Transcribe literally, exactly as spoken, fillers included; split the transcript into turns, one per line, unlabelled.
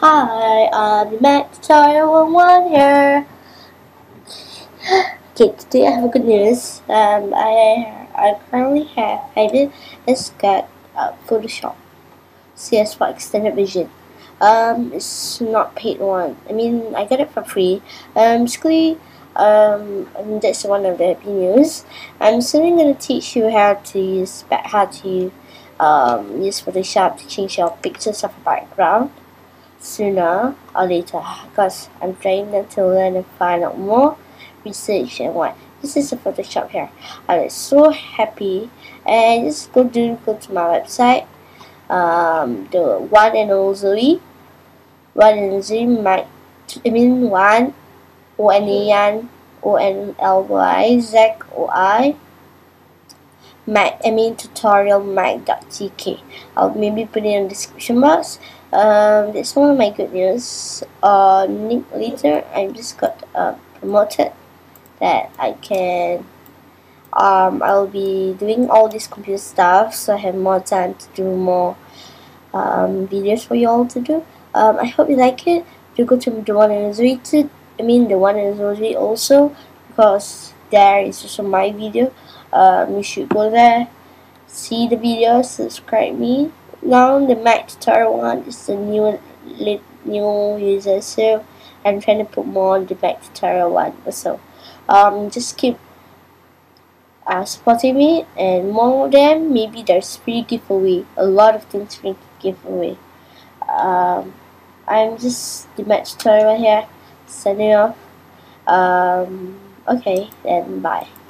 Hi, I'm the Mac Tutorial one one here. Okay, today I have a good news. Um, I I currently have I just got uh, Photoshop C S four Extended Vision. Um, it's not paid one. I mean, I got it for free. Um, basically, um, and that's one of the happy news. I'm soon going to teach you how to use how to um use Photoshop to change your pictures of a background sooner or later, because I'm trying to learn and find out more research and what. This is a Photoshop here. I'm so happy, and just go to go to my website. Um, the one and only Zoe, one and Zoe, my, I mean one, O N E N, O N L Y, Z O I. Mac, I mean tutorial mac dot t k. I'll maybe put it in the description box. Um, that's one of my good news. Uh, later I just got uh, promoted that I can. Um, I'll be doing all this computer stuff, so I have more time to do more um, videos for you all to do. Um, I hope you like it. You go to the one and Zoe too. I mean the one and Zoe also, because there is also my video. Um, you should go there, see the video, subscribe me. Now the Mac Tutorial one is the new new user, so I'm trying to put more on the Mac Tutorial one also. Um, just keep uh, supporting me, and more of them. Maybe there's free giveaway, a lot of things free giveaway. Um, I'm just the Mac Tutorial here, signing off. Um, okay, then bye.